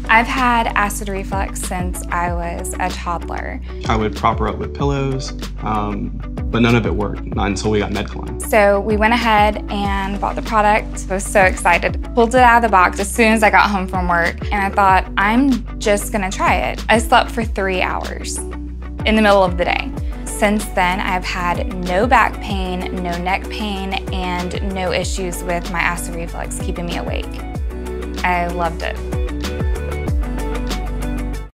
I've had acid reflux since I was a toddler. I would prop her up with pillows, but none of it worked, not until we got MedCline. So we went ahead and bought the product. I was so excited. Pulled it out of the box as soon as I got home from work, and I thought, I'm just gonna try it. I slept for 3 hours in the middle of the day. Since then, I've had no back pain, no neck pain, and no issues with my acid reflux keeping me awake. I loved it.